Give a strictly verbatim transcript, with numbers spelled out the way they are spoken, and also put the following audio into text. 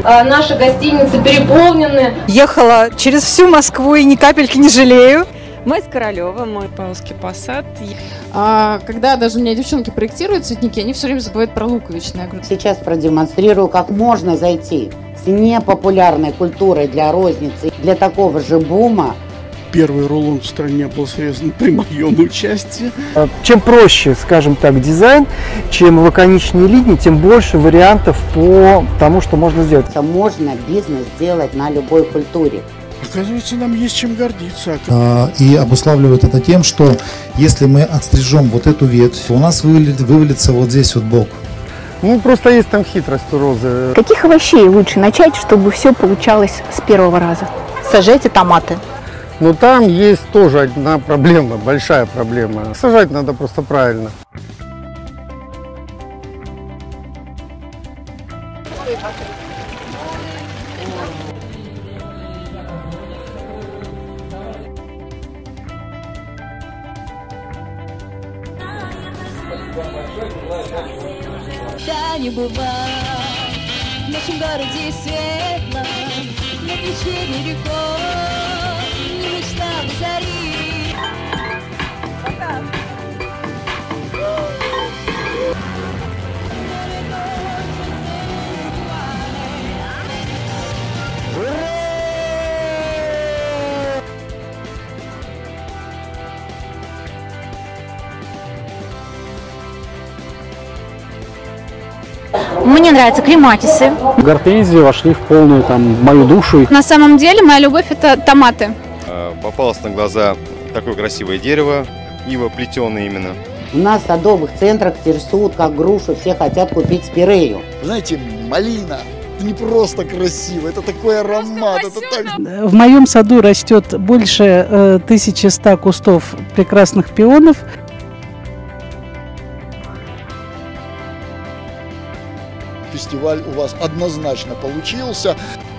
наши гостиницы переполнены. Ехала через всю Москву и ни капельки не жалею. Мы из Королева, мой Павловский посад. А, когда даже у меня девчонки проектируют цветники, они все время забывают про луковичные. Я говорю, сейчас продемонстрирую, как можно зайти с непопулярной культурой для розницы, для такого же бума. Первый рулон в стране был срезан при моем участии. Чем проще, скажем так, дизайн, чем лаконичнее линии, тем больше вариантов по тому, что можно сделать. Можно бизнес делать на любой культуре. Оказывается, нам есть чем гордиться. И обуславливает это тем, что если мы отстрижем вот эту ветвь, у нас вывалит, вывалится вот здесь вот бок. Ну, просто есть там хитрость у розы. Каких овощей лучше начать, чтобы все получалось с первого раза? Сажайте томаты. Но там есть тоже одна проблема, большая проблема. Сажать надо просто правильно. Да не бывает в нашем городе светло, на течении рекой не мечтала зари. Пока. Мне нравятся клематисы. Гортензии вошли в полную там мою душу. на самом деле моя любовь – это томаты. Попалось на глаза такое красивое дерево, ива плетеное именно. У нас в садовых центрах рисуют как грушу, все хотят купить спирею. Знаете, малина – не просто красиво, это такой аромат. Это так... В моем саду растет больше э, тысячи ста кустов прекрасных пионов. Фестиваль у вас однозначно получился.